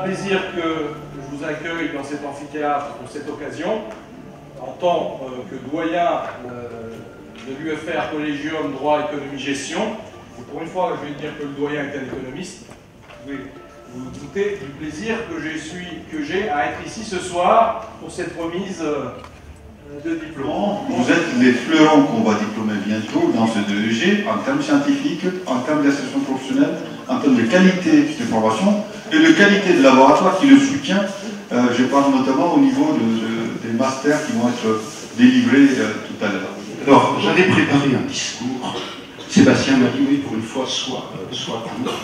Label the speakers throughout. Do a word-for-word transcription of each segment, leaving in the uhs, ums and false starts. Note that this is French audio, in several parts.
Speaker 1: grand plaisir que je vous accueille dans cet amphithéâtre pour cette occasion, en tant que doyen de l'U F R Collegium Droit, Économie, Gestion. Et pour une fois, je vais dire que le doyen est un économiste. Vous pouvez vous douter du plaisir que j'ai à être ici ce soir pour cette remise de diplôme.
Speaker 2: Vous êtes les fleurons qu'on va diplômer bientôt dans ce D E G en termes scientifiques, en termes d'association professionnelle, en termes de qualité de formation et de qualité de laboratoire qui le soutient. Euh, je parle notamment au niveau de, de, des masters qui vont être délivrés euh, tout à l'heure.
Speaker 3: Alors, j'avais préparé un discours. Sébastien m'a dit, oui, pour une fois, soit, euh, soit court.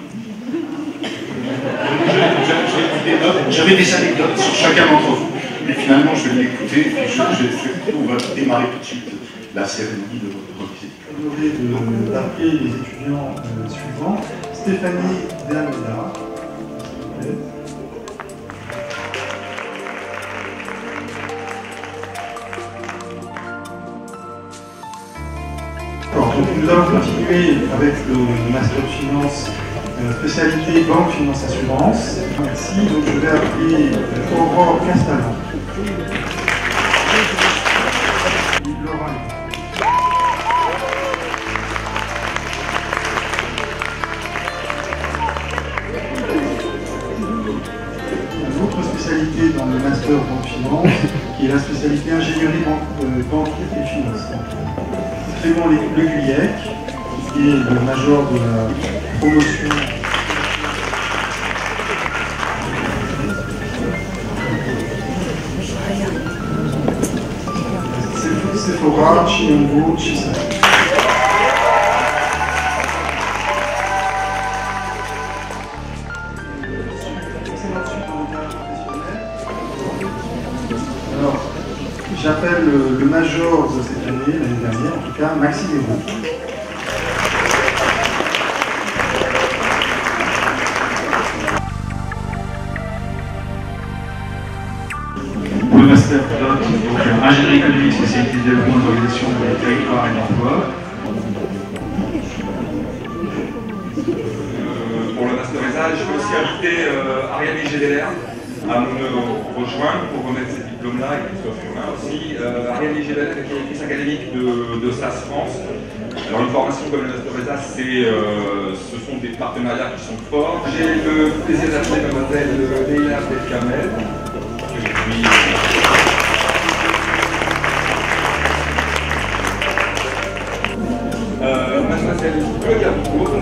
Speaker 3: J'avais des anecdotes sur chacun d'entre vous, mais finalement, je vais l'écouter et je, je, je, on va démarrer tout de suite la cérémonie de remise.
Speaker 4: Honoré d'appeler les étudiants euh, suivants. Stéphanie Delameda. Nous allons continuer avec le Master de Finance, euh, spécialité Banque, Finance, Assurance. Merci. Donc je vais appeler euh, Aurore Castellan. Laura. Une autre spécialité dans le Master Banque Finance, qui est la spécialité Ingénierie banque, euh, banque et Finance. Clément Le Guyec, qui est le major de la promotion Sephora, Chinyongo, Chisa. Alors, j'appelle le, le major de cette année, l'année dernière en tout cas, Maxime Hérault.
Speaker 5: Le master pilote, donc ingénierie économique, spécialité de développement de l'organisation des territoires et de l'emploi.
Speaker 6: Euh, pour le masterisage, je peux aussi inviter euh, Ariane Gédéler à nous rejoindre pour remettre ces diplômes-là et Christophe Humain aussi. Euh, Ariane Gédéler est directrice académique de, de S A S France. Alors une formation comme le masterisage, euh, ce sont des partenariats qui sont forts. J'ai le plaisir d'appeler mademoiselle Leïla Belkamel. Puis, euh, mademoiselle Claudia Bourg.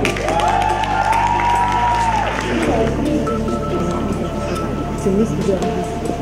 Speaker 7: C'est une